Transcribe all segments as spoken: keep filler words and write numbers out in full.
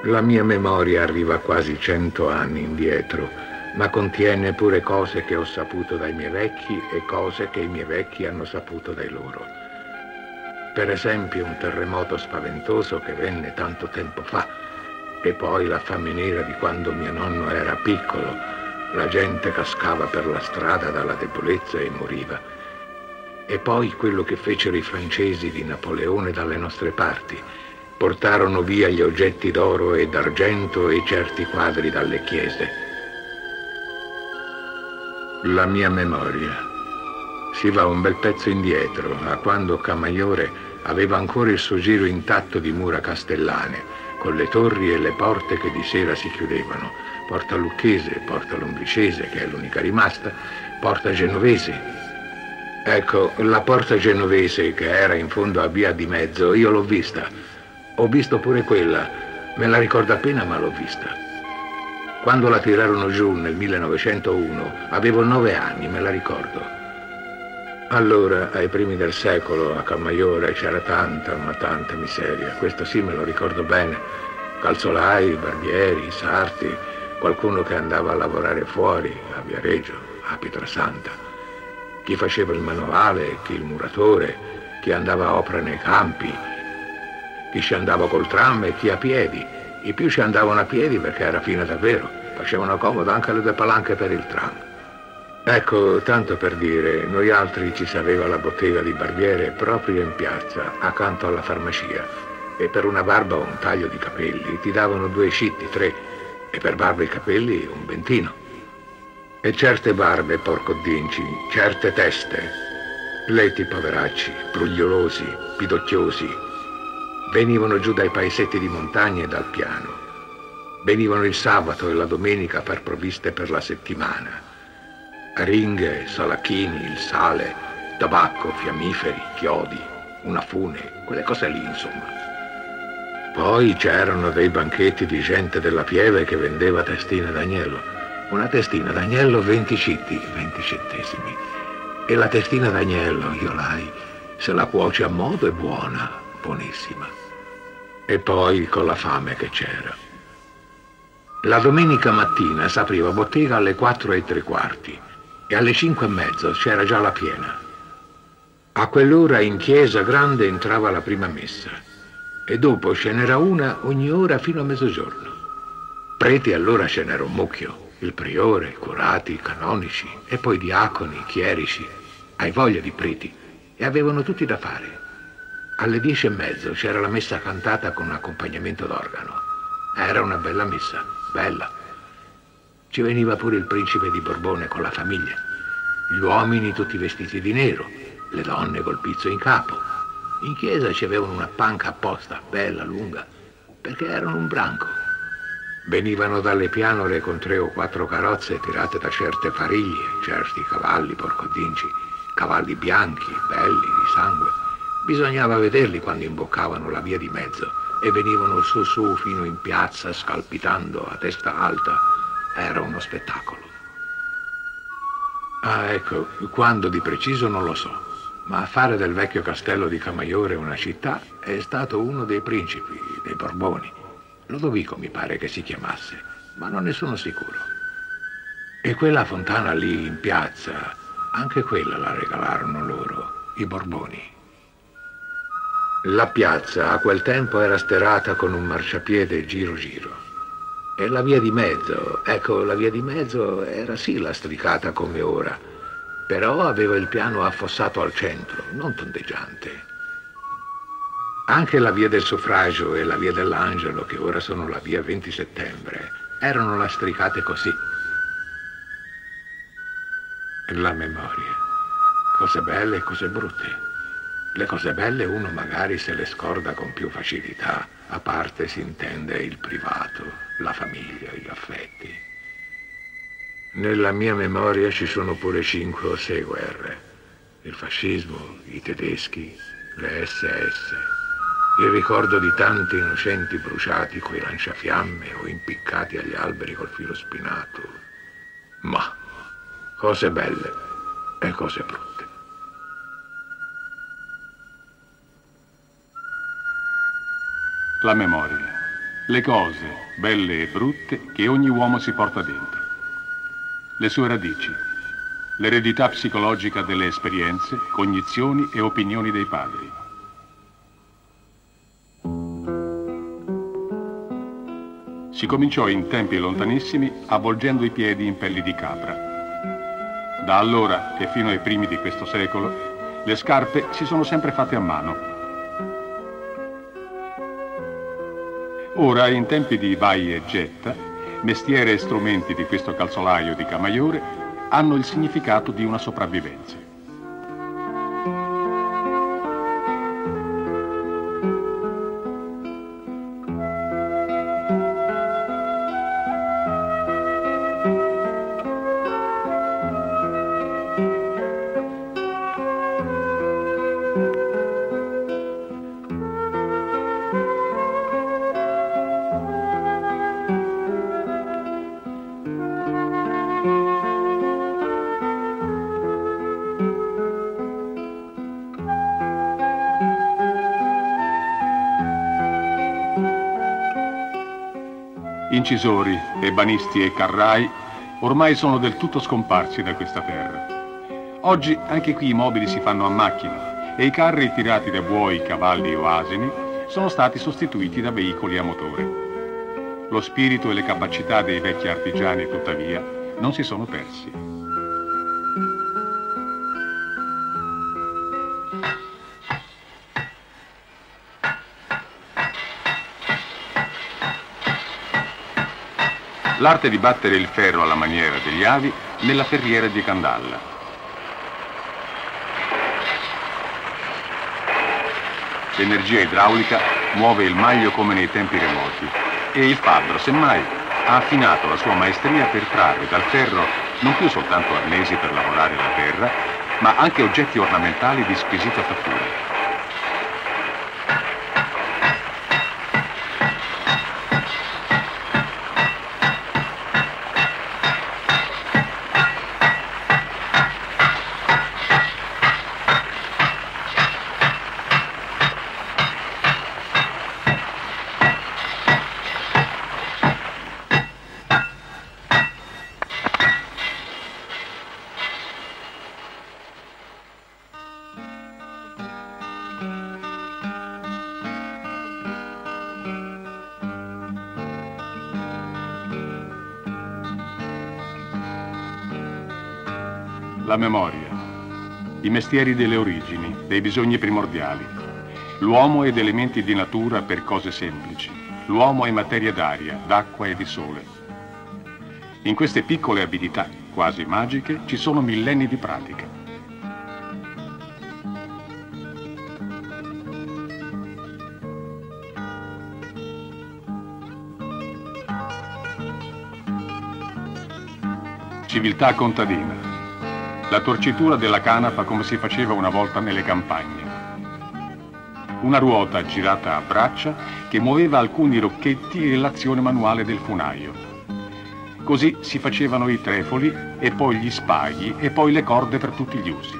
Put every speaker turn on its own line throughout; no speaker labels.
La mia memoria arriva quasi cento anni indietro, ma contiene pure cose che ho saputo dai miei vecchi e cose che i miei vecchi hanno saputo dai loro. Per esempio un terremoto spaventoso che venne tanto tempo fa, e poi la fame nera di quando mio nonno era piccolo. La gente cascava per la strada dalla debolezza e moriva. E poi quello che fecero i francesi di Napoleone dalle nostre parti. Portarono via gli oggetti d'oro e d'argento e certi quadri dalle chiese. La mia memoria. Si va un bel pezzo indietro, a quando Camaiore aveva ancora il suo giro intatto di mura castellane, con le torri e le porte che di sera si chiudevano. Porta Lucchese, Porta Lombricese, che è l'unica rimasta, Porta Genovese. Ecco, la Porta Genovese, che era in fondo a Via di Mezzo, io l'ho vista. Ho visto pure quella, me la ricordo appena, ma l'ho vista. Quando la tirarono giù nel millenovecentouno, avevo nove anni, me la ricordo. Allora, ai primi del secolo, a Camaiore c'era tanta, ma tanta miseria. Questo sì me lo ricordo bene. Calzolai, barbieri, sarti, qualcuno che andava a lavorare fuori, a Viareggio, a Pietrasanta. Chi faceva il manovale, chi il muratore, chi andava a opera nei campi, chi ci andava col tram e chi a piedi. I più ci andavano a piedi perché era fine davvero. Facevano comodo anche le due palanche per il tram. Ecco, tanto per dire, noi altri ci sapeva la bottega di barbiere proprio in piazza, accanto alla farmacia. E per una barba o un taglio di capelli ti davano due scitti, tre, e per barba e capelli un ventino. E certe barbe, porco dinci, certe teste, letti poveracci, brugliolosi, pidocchiosi, venivano giù dai paesetti di montagna e dal piano. Venivano il sabato e la domenica per provviste per la settimana. Aringhe, salacchini, il sale, tabacco, fiammiferi, chiodi, una fune, quelle cose lì, insomma. Poi c'erano dei banchetti di gente della pieve che vendeva testine d'agnello. Una testina d'agnello venti citti, venti centesimi. E la testina d'agnello, io l'hai, se la cuoci a modo è buona, buonissima. E poi con la fame che c'era. La domenica mattina s'apriva bottega alle quattro e tre quarti e alle cinque e mezzo c'era già la piena. A quell'ora in chiesa grande entrava la prima messa e dopo ce n'era una ogni ora fino a mezzogiorno. Preti allora ce n'era un mucchio, il priore, curati, canonici e poi diaconi, chierici. Hai voglia di preti e avevano tutti da fare. Alle dieci e mezzo c'era la messa cantata con accompagnamento d'organo. Era una bella messa, bella. Ci veniva pure il principe di Borbone con la famiglia. Gli uomini tutti vestiti di nero, le donne col pizzo in capo. In chiesa ci avevano una panca apposta, bella, lunga, perché erano un branco. Venivano dalle pianore con tre o quattro carrozze tirate da certe fariglie, certi cavalli porcodinci, cavalli bianchi, belli, di sangue. Bisognava vederli quando imboccavano la via di mezzo e venivano su su fino in piazza scalpitando a testa alta. Era uno spettacolo. Ah, ecco, quando di preciso non lo so, ma a fare del vecchio castello di Camaiore una città è stato uno dei principi, dei Borboni. Lodovico mi pare che si chiamasse, ma non ne sono sicuro. E quella fontana lì in piazza, anche quella la regalarono loro, i Borboni. La piazza a quel tempo era sterrata con un marciapiede giro giro. E la via di mezzo, ecco, la via di mezzo era sì lastricata come ora, però aveva il piano affossato al centro, non tondeggiante. Anche la via del Suffragio e la via dell'Angelo, che ora sono la via venti settembre, erano lastricate così. La memoria, cose belle e cose brutte. Le cose belle uno magari se le scorda con più facilità, a parte si intende il privato, la famiglia, gli affetti. Nella mia memoria ci sono pure cinque o sei guerre. Il fascismo, i tedeschi, le esse esse, il ricordo di tanti innocenti bruciati coi lanciafiamme o impiccati agli alberi col filo spinato. Ma cose belle e cose brutte.
La memoria. Le cose, belle e brutte, che ogni uomo si porta dentro. Le sue radici, l'eredità psicologica delle esperienze, cognizioni e opinioni dei padri. Si cominciò in tempi lontanissimi avvolgendo i piedi in pelli di capra. Da allora e fino ai primi di questo secolo, le scarpe si sono sempre fatte a mano. Ora, in tempi di vai e getta, mestiere e strumenti di questo calzolaio di Camaiore hanno il significato di una sopravvivenza. Incisori, ebanisti e carrai ormai sono del tutto scomparsi da questa terra. Oggi anche qui i mobili si fanno a macchina e i carri tirati da buoi, cavalli o asini sono stati sostituiti da veicoli a motore. Lo spirito e le capacità dei vecchi artigiani, tuttavia, non si sono persi. L'arte di battere il ferro alla maniera degli avi nella ferriera di Candalla. L'energia idraulica muove il maglio come nei tempi remoti e il fabbro, semmai, ha affinato la sua maestria per trarre dal ferro non più soltanto arnesi per lavorare la terra, ma anche oggetti ornamentali di squisita fattura. La memoria, i mestieri delle origini, dei bisogni primordiali. L'uomo ed elementi di natura per cose semplici. L'uomo è materia d'aria, d'acqua e di sole. In queste piccole abilità, quasi magiche, ci sono millenni di pratica. Civiltà contadina. La torcitura della canapa come si faceva una volta nelle campagne. Una ruota girata a braccia che muoveva alcuni rocchetti e l'azione manuale del funaio. Così si facevano i trefoli e poi gli spaghi e poi le corde per tutti gli usi.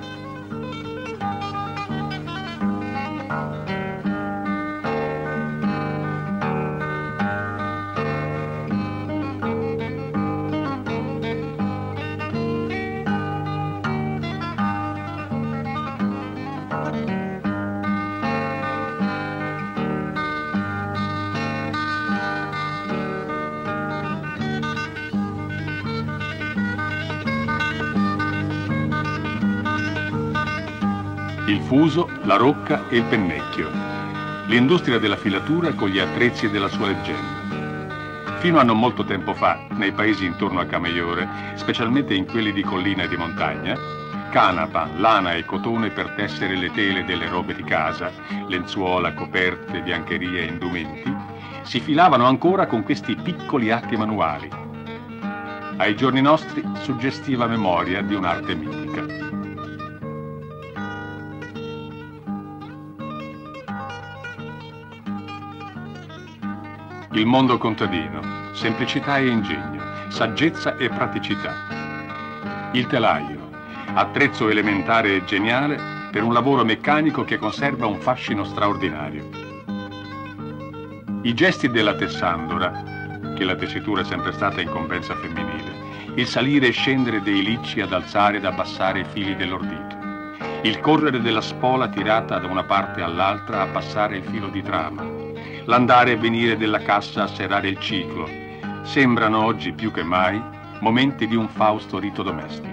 Il fuso, la rocca e il pennecchio. L'industria della filatura con gli attrezzi della sua leggenda. Fino a non molto tempo fa, nei paesi intorno a Camaiore, specialmente in quelli di collina e di montagna, canapa, lana e cotone per tessere le tele delle robe di casa, lenzuola, coperte, biancherie e indumenti, si filavano ancora con questi piccoli atti manuali. Ai giorni nostri suggestiva memoria di un'arte mitica. Il mondo contadino, semplicità e ingegno, saggezza e praticità. Il telaio, attrezzo elementare e geniale per un lavoro meccanico che conserva un fascino straordinario. I gesti della tessandora, che la tessitura è sempre stata incombenza femminile, il salire e scendere dei licci ad alzare ed abbassare i fili dell'ordito, il correre della spola tirata da una parte all'altra a passare il filo di trama, l'andare e venire della cassa a serrare il ciclo, sembrano oggi più che mai momenti di un fausto rito domestico.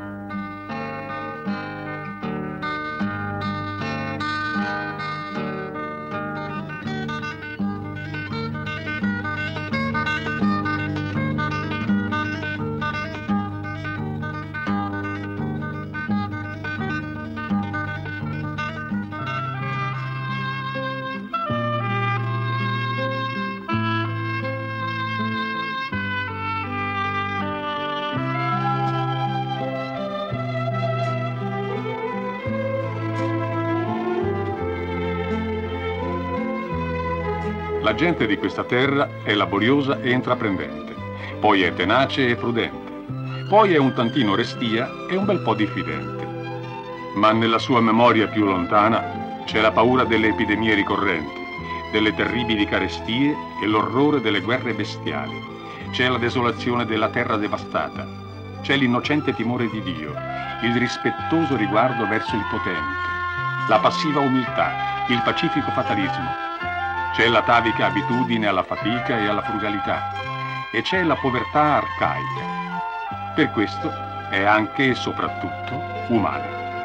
La gente di questa terra è laboriosa e intraprendente, poi è tenace e prudente, poi è un tantino restia e un bel po' diffidente. Ma nella sua memoria più lontana c'è la paura delle epidemie ricorrenti, delle terribili carestie e l'orrore delle guerre bestiali. C'è la desolazione della terra devastata, c'è l'innocente timore di Dio, il rispettoso riguardo verso il potente, la passiva umiltà, il pacifico fatalismo. C'è l'atavica abitudine alla fatica e alla frugalità, e c'è la povertà arcaica. Per questo è anche e soprattutto umana.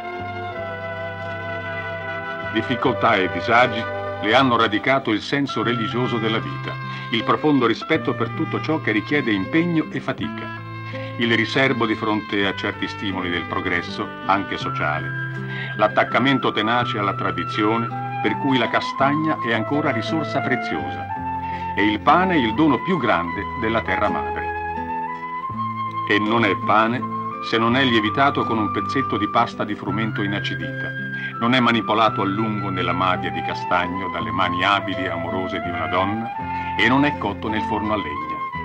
Difficoltà e disagi le hanno radicato il senso religioso della vita, il profondo rispetto per tutto ciò che richiede impegno e fatica, il riserbo di fronte a certi stimoli del progresso, anche sociale, l'attaccamento tenace alla tradizione, per cui la castagna è ancora risorsa preziosa e il pane il dono più grande della terra madre. E non è pane se non è lievitato con un pezzetto di pasta di frumento inacidita, non è manipolato a lungo nella madia di castagno dalle mani abili e amorose di una donna e non è cotto nel forno a legna.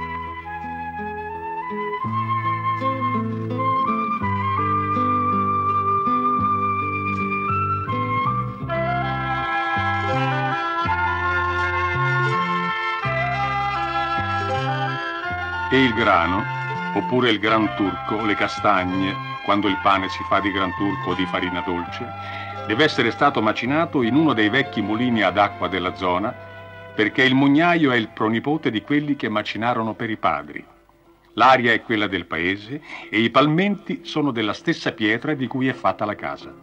E il grano, oppure il gran turco, le castagne, quando il pane si fa di gran turco o di farina dolce, deve essere stato macinato in uno dei vecchi mulini ad acqua della zona, perché il mugnaio è il pronipote di quelli che macinarono per i padri. L'aria è quella del paese e i palmenti sono della stessa pietra di cui è fatta la casa.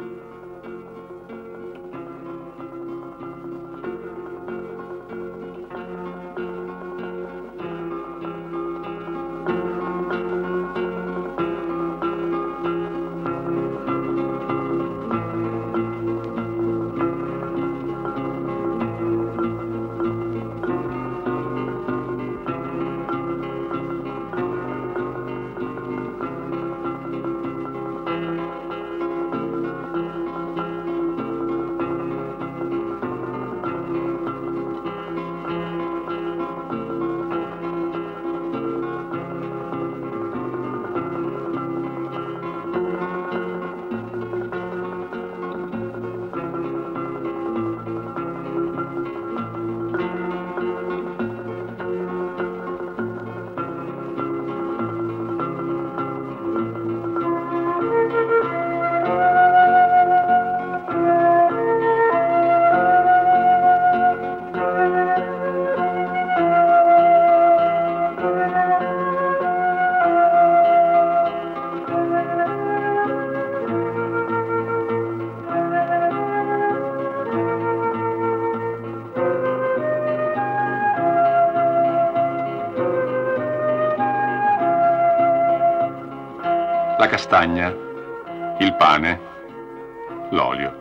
La castagna, il pane, l'olio.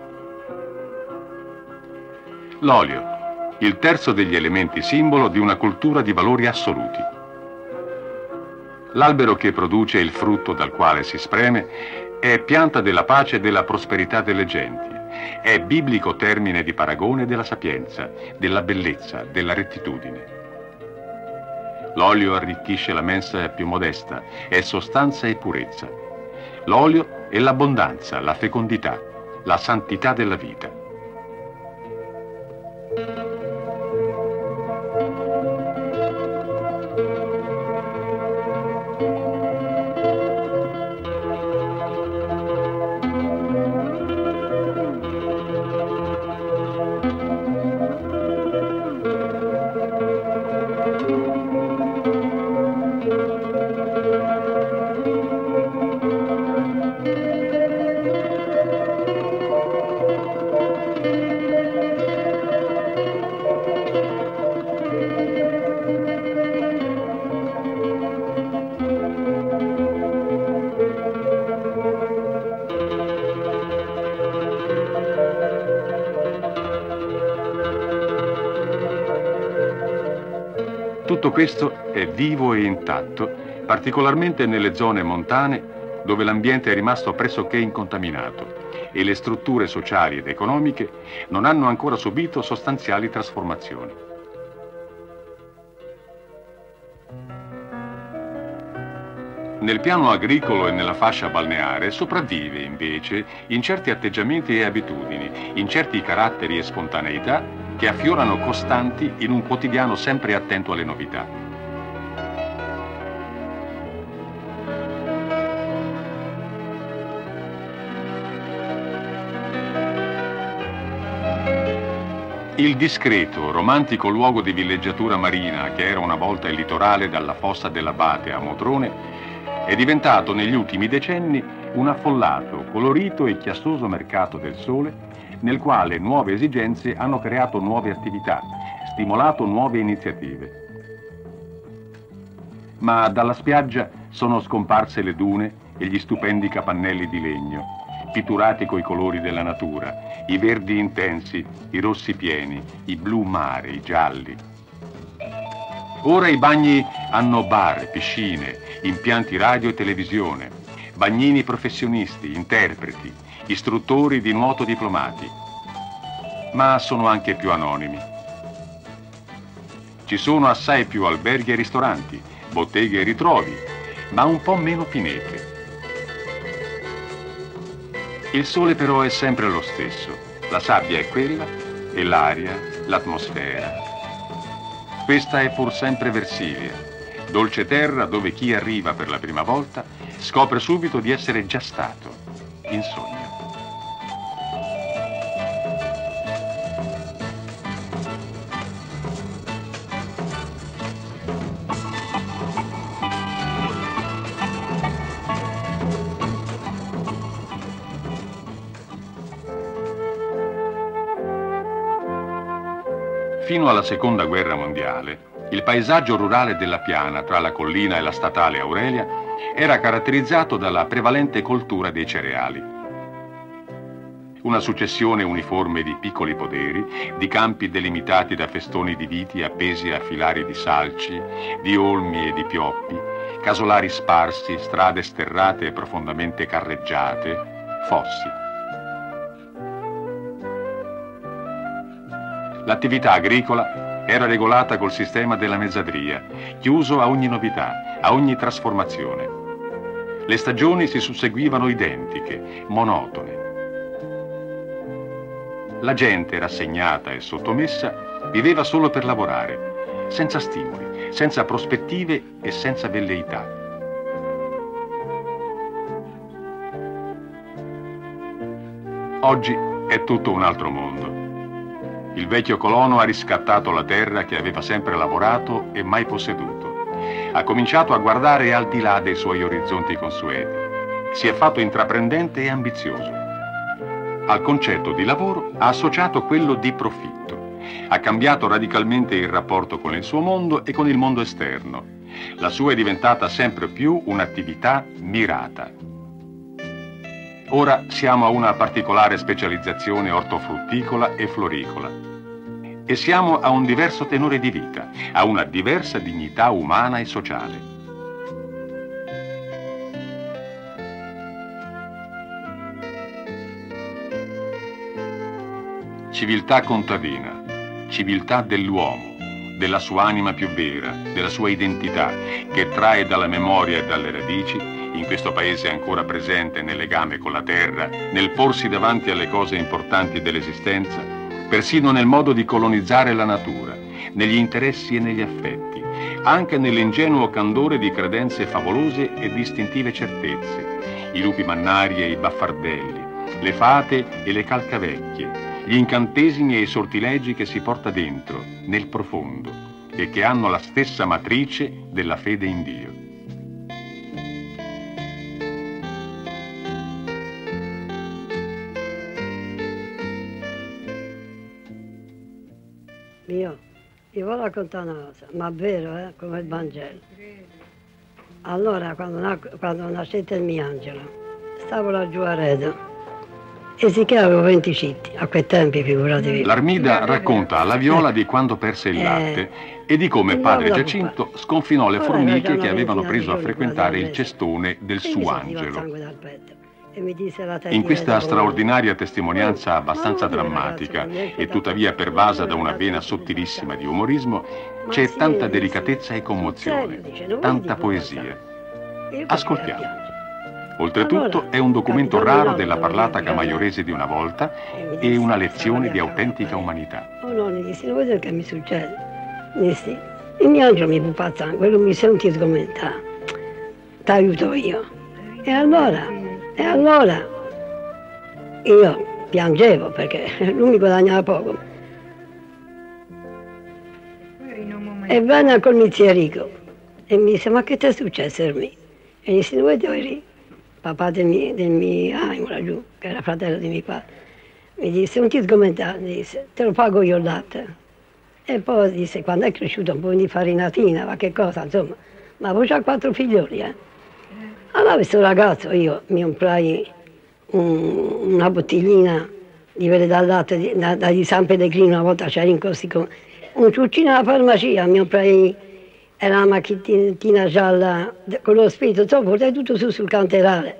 L'olio, il terzo degli elementi simbolo di una cultura di valori assoluti. L'albero che produce il frutto dal quale si spreme è pianta della pace e della prosperità delle genti. È biblico termine di paragone della sapienza, della bellezza, della rettitudine. L'olio arricchisce la mensa più modesta, è sostanza e purezza. L'olio è l'abbondanza, la fecondità, la santità della vita. Tutto questo è vivo e intatto, particolarmente nelle zone montane dove l'ambiente è rimasto pressoché incontaminato e le strutture sociali ed economiche non hanno ancora subito sostanziali trasformazioni. Nel piano agricolo e nella fascia balneare sopravvive invece in certi atteggiamenti e abitudini, in certi caratteri e spontaneità che affiorano costanti in un quotidiano sempre attento alle novità. Il discreto, romantico luogo di villeggiatura marina che era una volta il litorale dalla fossa dell'Abate a Motrone è diventato negli ultimi decenni un affollato, colorito e chiassoso mercato del sole nel quale nuove esigenze hanno creato nuove attività, stimolato nuove iniziative. Ma dalla spiaggia sono scomparse le dune e gli stupendi capannelli di legno, pitturati coi colori della natura, i verdi intensi, i rossi pieni, i blu mare, i gialli. Ora i bagni hanno bar, piscine, impianti radio e televisione, bagnini professionisti, interpreti, istruttori di nuoto diplomati, ma sono anche più anonimi. Ci sono assai più alberghi e ristoranti, botteghe e ritrovi, ma un po' meno pinete. Il sole però è sempre lo stesso, la sabbia è quella e l'aria, l'atmosfera. Questa è pur sempre Versilia, dolce terra dove chi arriva per la prima volta scopre subito di essere già stato in sogno. Fino alla Seconda Guerra Mondiale, il paesaggio rurale della piana tra la collina e la statale Aurelia era caratterizzato dalla prevalente coltura dei cereali. Una successione uniforme di piccoli poderi, di campi delimitati da festoni di viti appesi a filari di salci, di olmi e di pioppi, casolari sparsi, strade sterrate e profondamente carreggiate, fossi. L'attività agricola era regolata col sistema della mezzadria, chiuso a ogni novità, a ogni trasformazione. Le stagioni si susseguivano identiche, monotone. La gente, rassegnata e sottomessa, viveva solo per lavorare, senza stimoli, senza prospettive e senza velleità. Oggi è tutto un altro mondo. Il vecchio colono ha riscattato la terra che aveva sempre lavorato e mai posseduto. Ha cominciato a guardare al di là dei suoi orizzonti consueti. Si è fatto intraprendente e ambizioso. Al concetto di lavoro ha associato quello di profitto. Ha cambiato radicalmente il rapporto con il suo mondo e con il mondo esterno. La sua è diventata sempre più un'attività mirata. Ora siamo a una particolare specializzazione ortofrutticola e floricola e siamo a un diverso tenore di vita, a una diversa dignità umana e sociale. Civiltà contadina, civiltà dell'uomo, della sua anima più vera, della sua identità, che trae dalla memoria e dalle radici, in questo paese ancora presente nel legame con la terra, nel porsi davanti alle cose importanti dell'esistenza, persino nel modo di colonizzare la natura, negli interessi e negli affetti, anche nell'ingenuo candore di credenze favolose e di istintive certezze, i lupi mannari e i baffardelli, le fate e le calcavecchie, gli incantesimi e i sortilegi che si porta dentro, nel profondo, e che hanno la stessa matrice della fede in Dio.
Io, io voglio raccontare una cosa, ma vero, eh, come il Vangelo. Allora, quando, nac quando nascette il mio angelo, stavo laggiù a Redo E sicché avevo venti citti, a quei tempi figuratevi.
L'Armida racconta alla Viola di quando perse il latte e di come padre Giacinto sconfinò le formiche che avevano preso a frequentare il cestone del Suangelo. In questa straordinaria testimonianza abbastanza drammatica e tuttavia pervasa da una vena sottilissima di umorismo, c'è tanta delicatezza e commozione, tanta poesia. Ascoltiamo. Oltretutto è un documento raro della parlata camaiorese di una volta e una lezione di autentica umanità.
Oh no, gli dissi, non vedo che mi succede. Mi dissi, il mio angelo mi può passare, quello mi senti sgomentare. Ti aiuto io. E allora... E allora io piangevo perché lui mi guadagnava poco. E venne al comizziarico e mi disse, ma che ti è successo a me? E gli disse, dove eri? Papà del mio, del mio animo laggiù, che era fratello di mio padre. Mi disse, non ti sgomentare, mi disse, te lo pago io il latte. E poi disse, quando è cresciuto un po' di farinatina, ma che cosa, insomma. Ma avevo già quattro figlioli, eh. Allora questo ragazzo io mi comprai un, una bottiglina di verde dal latte da, da di San Pellegrino, una volta c'era in Costico, un ciuccino alla farmacia, mi comprai, era una macchinettina gialla con lo spirito, insomma portai tutto su sul canterale.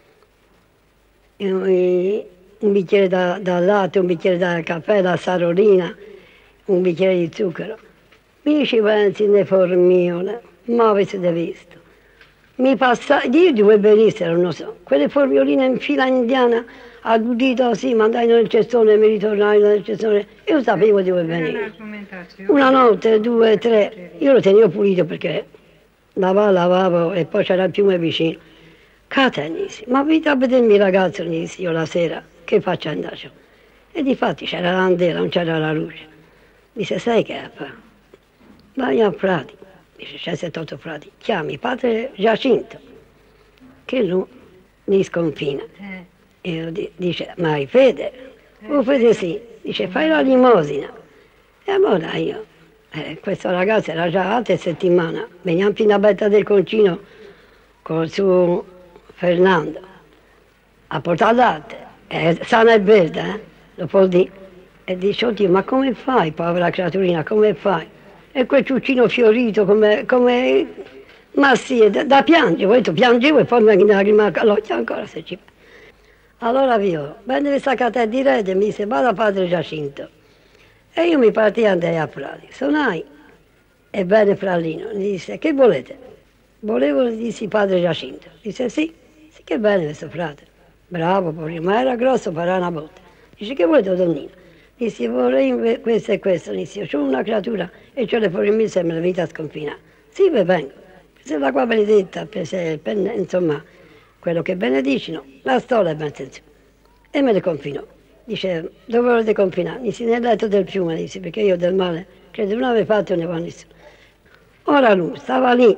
E, un bicchiere da, da latte, un bicchiere da caffè, da sarolina, un bicchiere di zucchero. Mi ci pensi ne formiole, ma avete visto. Mi passa, io dove benissero, non so, quelle formioline in fila indiana, addudito sì, mandai nel cestone, mi ritornai nel cestone, io sapevo dove venire. Una notte, due, tre, io lo tenevo pulito perché lavavo, lavavo e poi c'era il fiume vicino. Catenissi, ma vita a vedermi il ragazzo, gli dissi io la sera, che faccio andare? E difatti c'era la candela, non c'era la luce. Disse, sai che fa? Vai a Prati. Dice, c'è settantotto frati, chiami padre Giacinto, che lui li sconfina. Eh. E di, dice, ma hai fede? Eh. Oh, fede sì. Dice, fai la limosina. E allora io, eh, questo ragazzo era già altre settimane, veniamo fino a Betta del Concino con suo Fernando, a portare latte, eh, sana e verde, eh, lo può dire. E dice, oddio, ma come fai, povera creaturina, come fai? E quel ciuccino fiorito come, come... ma sì, da, da piangevo, io piangevo e poi mi lacrima all'occhio ancora se ci... Allora via, venne questa catena di rete e mi disse, vada padre Giacinto. E io mi partii e andai a Prati. Sonai, e venne Frallino, mi disse, che volete? Volevo, dissi, padre Giacinto. Disse, sì, sì che bene questo frate. Bravo, poverino, ma era grosso per una botta. Dice, che volete, donnina? Dissi, vorrei questo e questo. Dissi, c'ho una creatura e c'ho le fuori mi sembra la vita sconfinata. Sì, beh, vengo. Prese la qua benedetta, prese, insomma, quello che benedicino, la stola e mette su. E me le confinò. Dice, dove volete confinare? Dissi, nel letto del fiume, dissi, perché io del male credo non avevo fatto ne va nessuno. Ora lui stava lì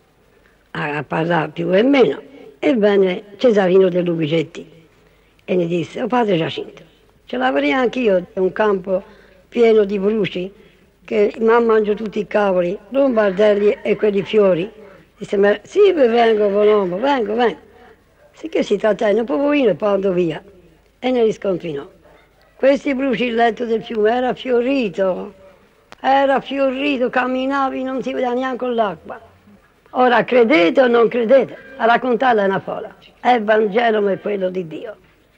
a parlare più e meno e venne Cesarino dell'Ubigetti e mi disse, oh padre Giacinto, ce l'avrei anch'io un campo pieno di bruci che mi mangio tutti i cavoli, lombardelli e quelli fiori. Disse, ma sì, vengo, Colombo, vengo, vengo. Sì che si trattai un poverino e poi andò via e ne risconfinò. Questi bruci, il letto del fiume era fiorito, era fiorito, camminavi, non si vedeva neanche con l'acqua. Ora credete o non credete, a raccontarla è una folla, è il Vangelo ma è quello di Dio.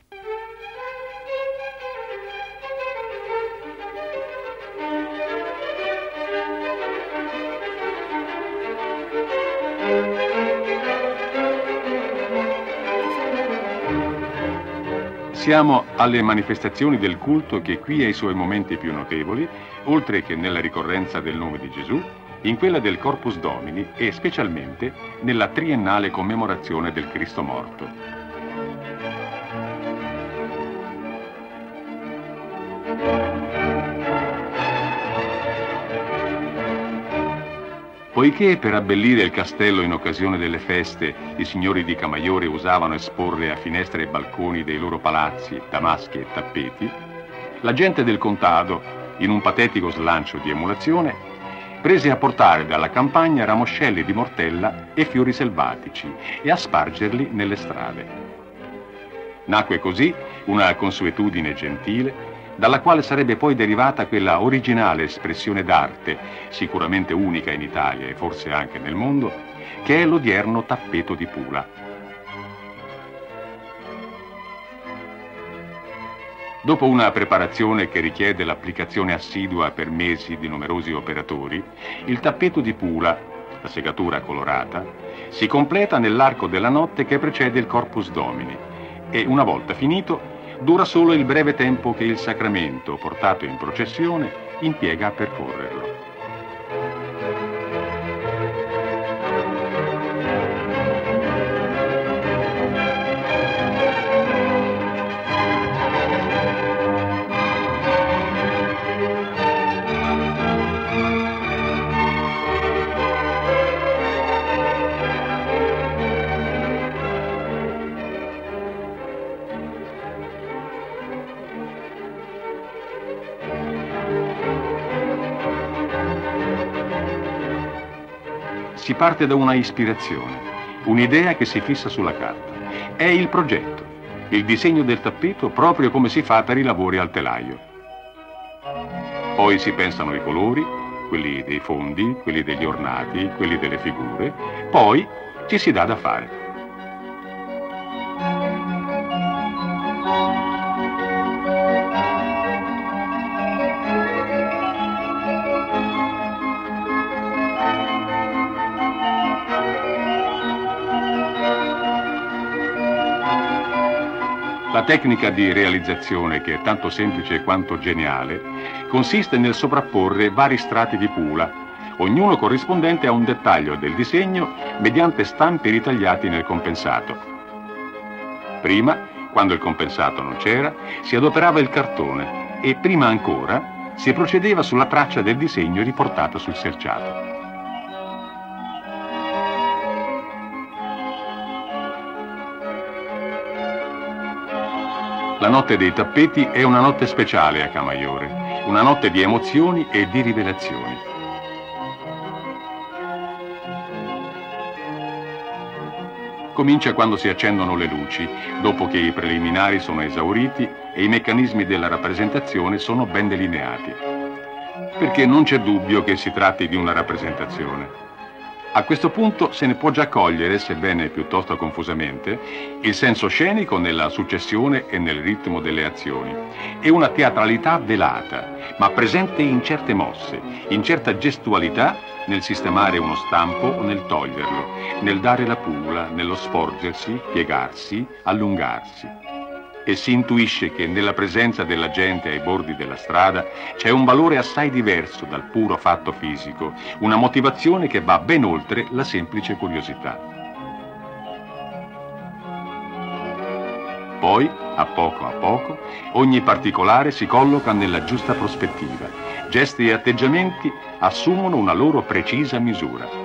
Siamo alle manifestazioni del culto che qui ha i suoi momenti più notevoli, oltre che nella ricorrenza del nome di Gesù, in quella del Corpus Domini e specialmente nella triennale commemorazione del Cristo morto. Poiché per abbellire il castello in occasione delle feste i signori di Camaiore usavano esporre a finestre e balconi dei loro palazzi damaschi e tappeti, la gente del contado, in un patetico slancio di emulazione, prese a portare dalla campagna ramoscelli di mortella e fiori selvatici e a spargerli nelle strade. Nacque così una consuetudine gentile, dalla quale sarebbe poi derivata quella originale espressione d'arte, sicuramente unica in Italia e forse anche nel mondo, che è l'odierno tappeto di Pula. Dopo una preparazione che richiede l'applicazione assidua per mesi di numerosi operatori, il tappeto di Pula, la segatura colorata, si completa nell'arco della notte che precede il Corpus Domini e, una volta finito, dura solo il breve tempo che il sacramento, portato in processione, impiega a percorrerlo. Si parte da una ispirazione, un'idea che si fissa sulla carta. È il progetto, il disegno del tappeto proprio come si fa per i lavori al telaio. Poi si pensano i colori, quelli dei fondi, quelli degli ornati, quelli delle figure, poi ci si dà da fare. La tecnica di realizzazione, che è tanto semplice quanto geniale, consiste nel sovrapporre vari strati di Pula, ognuno corrispondente a un dettaglio del disegno mediante stampi ritagliati nel compensato. Prima, quando il compensato non c'era, si adoperava il cartone e prima ancora si procedeva sulla traccia del disegno riportata sul selciato. La notte dei tappeti è una notte speciale a Camaiore, una notte di emozioni e di rivelazioni. Comincia quando si accendono le luci, dopo che i preliminari sono esauriti e i meccanismi della rappresentazione sono ben delineati. Perché non c'è dubbio che si tratti di una rappresentazione. A questo punto se ne può già cogliere, sebbene piuttosto confusamente, il senso scenico nella successione e nel ritmo delle azioni e una teatralità velata, ma presente in certe mosse, in certa gestualità nel sistemare uno stampo o nel toglierlo, nel dare la pula, nello sporgersi, piegarsi, allungarsi. E si intuisce che nella presenza della gente ai bordi della strada c'è un valore assai diverso dal puro fatto fisico, una motivazione che va ben oltre la semplice curiosità. Poi, a poco a poco, ogni particolare si colloca nella giusta prospettiva. Gesti e atteggiamenti assumono una loro precisa misura.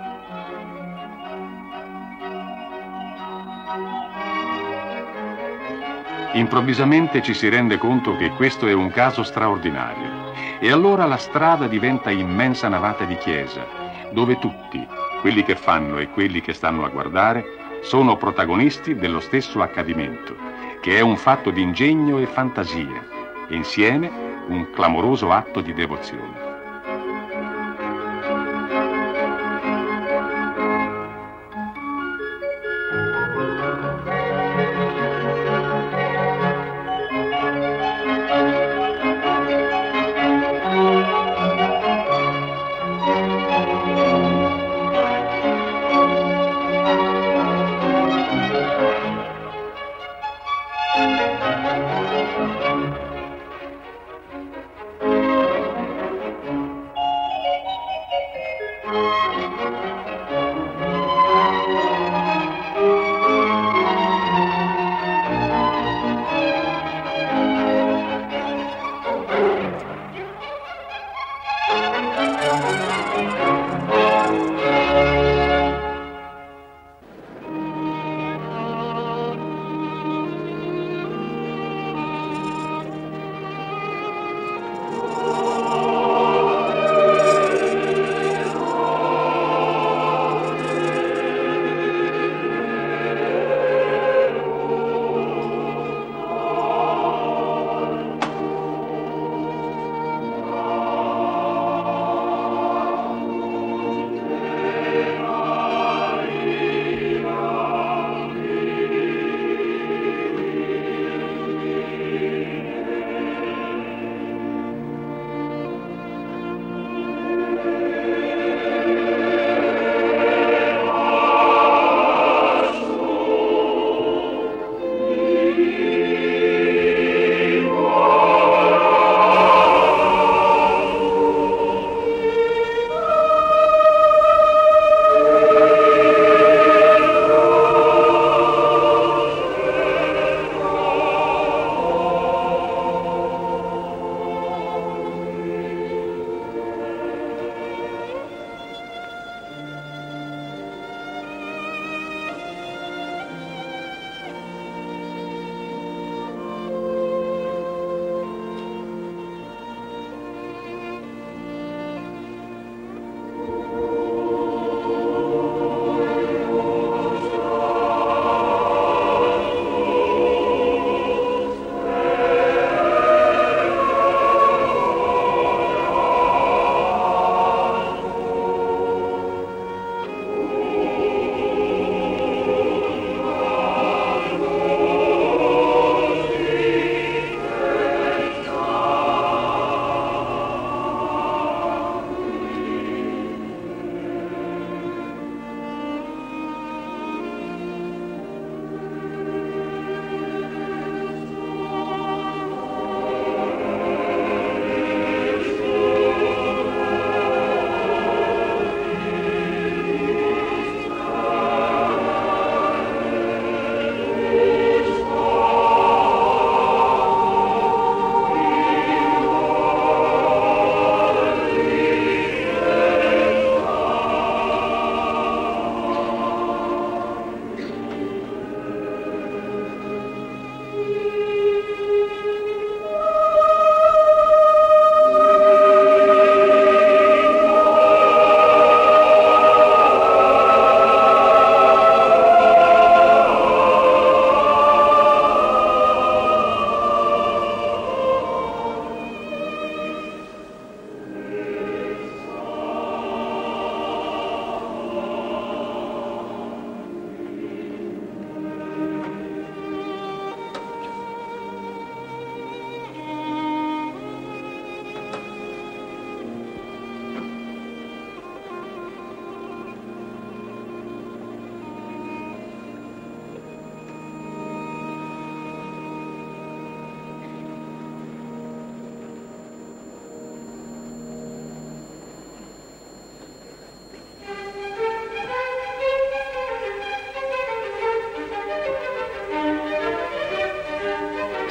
Improvvisamente ci si rende conto che questo è un caso straordinario e allora la strada diventa immensa navata di chiesa, dove tutti, quelli che fanno e quelli che stanno a guardare, sono protagonisti dello stesso accadimento, che è un fatto di ingegno e fantasia, e insieme un clamoroso atto di devozione.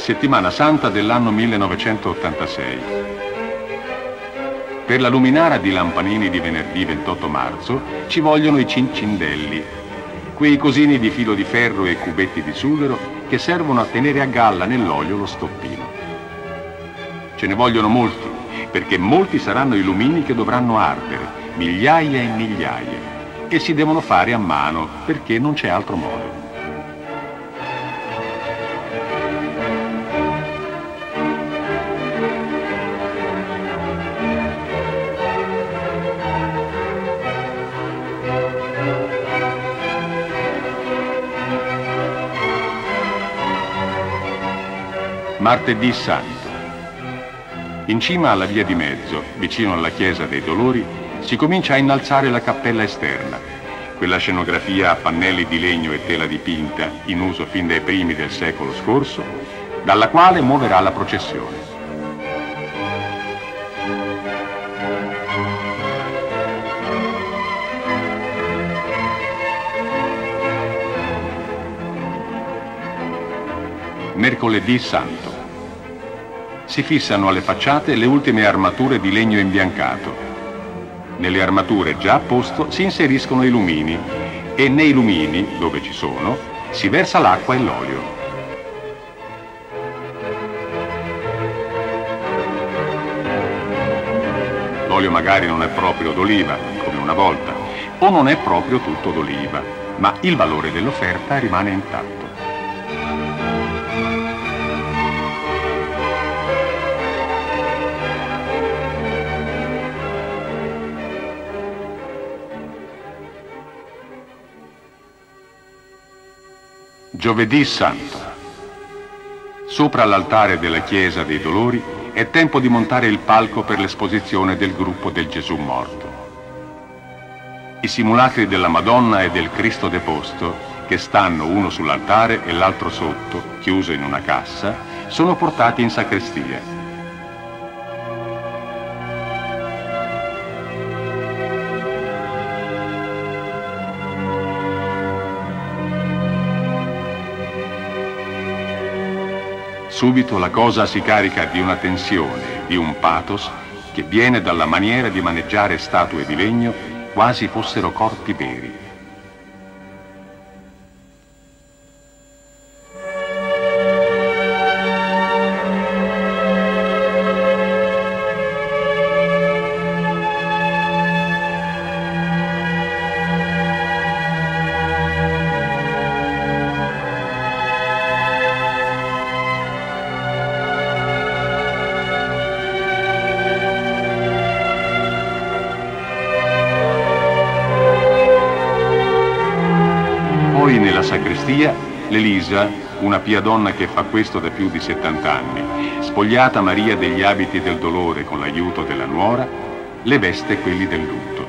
settimana santa dell'anno millenovecentottantasei. Per la luminara di lampanini di venerdì ventotto marzo ci vogliono i cincindelli, quei cosini di filo di ferro e cubetti di sughero che servono a tenere a galla nell'olio lo stoppino. Ce ne vogliono molti, perché molti saranno i lumini che dovranno ardere, migliaia e migliaia, e si devono fare a mano, perché non c'è altro modo. Martedì Santo. In cima alla via di mezzo, vicino alla chiesa dei Dolori, si comincia a innalzare la cappella esterna, quella scenografia a pannelli di legno e tela dipinta, in uso fin dai primi del secolo scorso, dalla quale muoverà la processione. Mercoledì Santo. Si fissano alle facciate le ultime armature di legno imbiancato. Nelle armature già a posto si inseriscono i lumini e nei lumini, dove ci sono, si versa l'acqua e l'olio. L'olio magari non è proprio d'oliva, come una volta, o non è proprio tutto d'oliva, ma il valore dell'offerta rimane intatto. Giovedì Santo. Sopra l'altare della Chiesa dei Dolori è tempo di montare il palco per l'esposizione del gruppo del Gesù morto. I simulacri della Madonna e del Cristo deposto, che stanno uno sull'altare e l'altro sotto, chiuso in una cassa, sono portati in sacrestia. Subito la cosa si carica di una tensione, di un pathos che viene dalla maniera di maneggiare statue di legno quasi fossero corpi veri. Nella sacrestia, l'Elisa, una pia donna che fa questo da più di settanta anni, spogliata Maria degli abiti del dolore con l'aiuto della nuora, le veste quelli del lutto.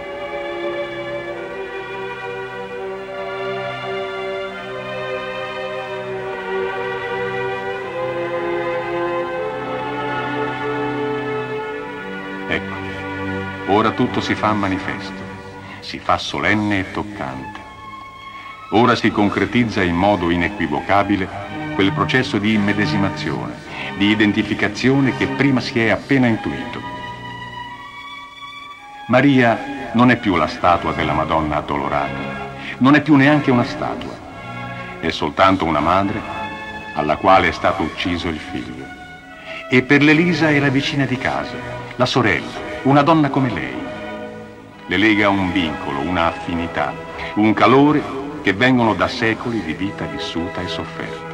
Ecco, ora tutto si fa manifesto, si fa solenne e toccante. Ora si concretizza in modo inequivocabile quel processo di immedesimazione, di identificazione che prima si è appena intuito. Maria non è più la statua della Madonna addolorata, non è più neanche una statua, è soltanto una madre alla quale è stato ucciso il figlio. E per l'Elisa è la vicina di casa, la sorella, una donna come lei. Le lega un vincolo, una affinità, un calore che vengono da secoli di vita vissuta e sofferta.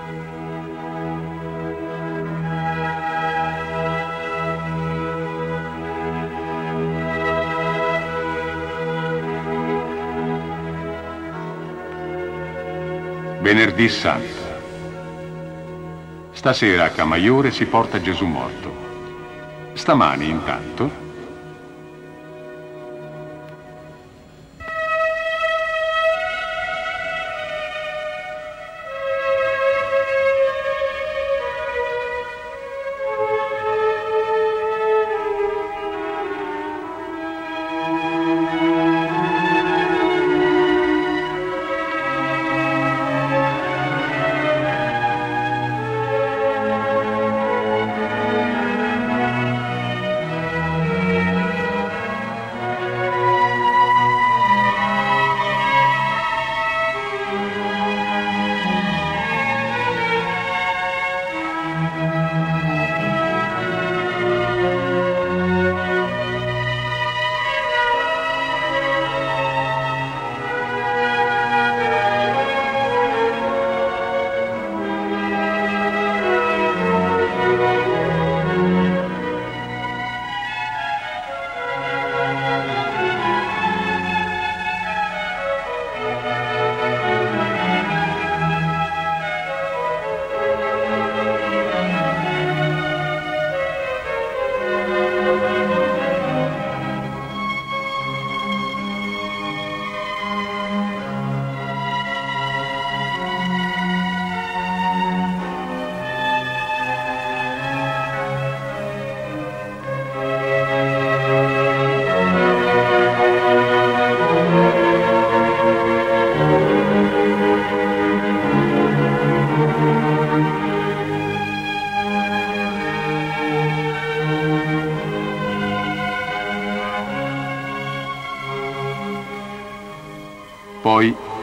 Venerdì Santo. Stasera a Camaiore si porta Gesù morto. Stamani intanto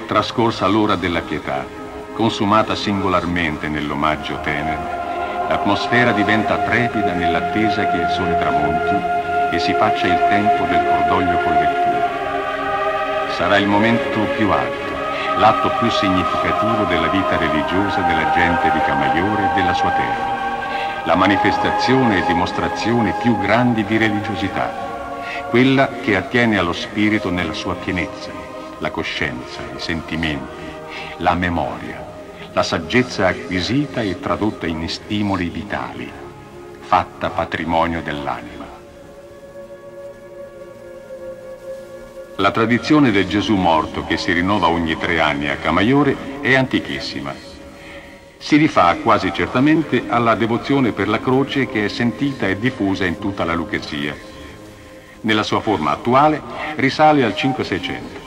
trascorsa l'ora della pietà, consumata singolarmente nell'omaggio tenero, l'atmosfera diventa trepida nell'attesa che il sole tramonti e si faccia il tempo del cordoglio collettivo. Sarà il momento più alto, l'atto più significativo della vita religiosa della gente di Camaiore e della sua terra, la manifestazione e dimostrazione più grandi di religiosità, quella che attiene allo spirito nella sua pienezza, la coscienza, i sentimenti, la memoria, la saggezza acquisita e tradotta in stimoli vitali, fatta patrimonio dell'anima. La tradizione del Gesù morto, che si rinnova ogni tre anni a Camaiore, è antichissima. Si rifà quasi certamente alla devozione per la croce che è sentita e diffusa in tutta la Lucchese. Nella sua forma attuale risale al cinque seicento.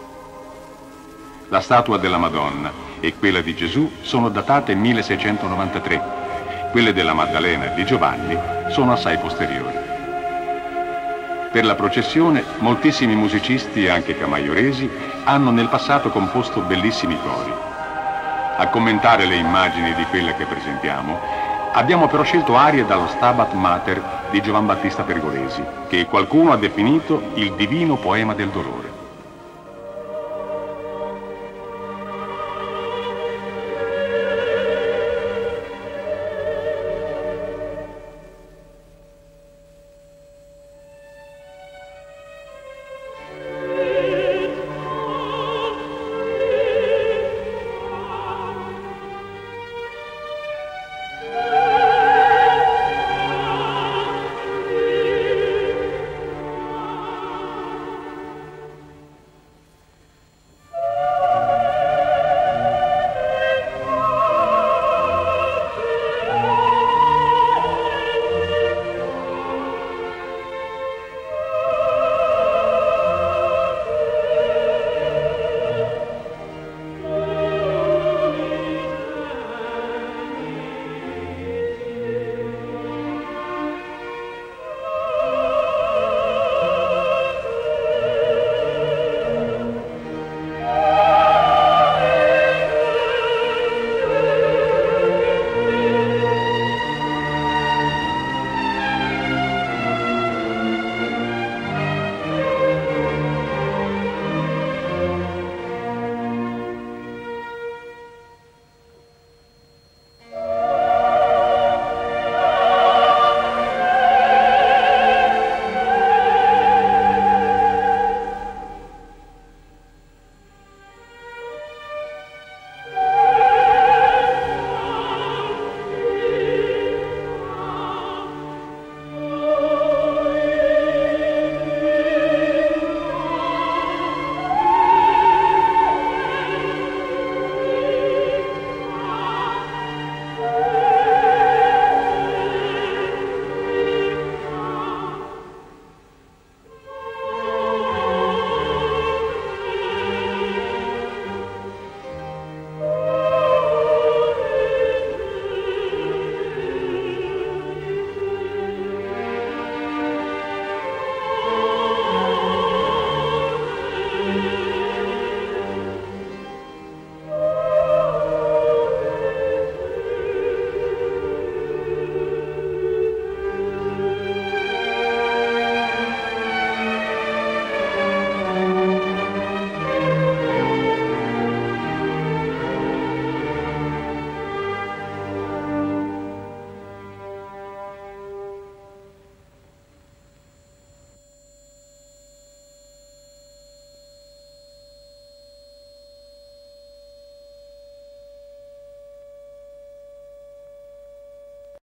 La statua della Madonna e quella di Gesù sono datate milleseicentonovantatré. Quelle della Maddalena e di Giovanni sono assai posteriori. Per la processione, moltissimi musicisti, anche camaioresi, hanno nel passato composto bellissimi cori. A commentare le immagini di quelle che presentiamo, abbiamo però scelto arie dallo Stabat Mater di Giovan Battista Pergolesi, che qualcuno ha definito il divino poema del dolore.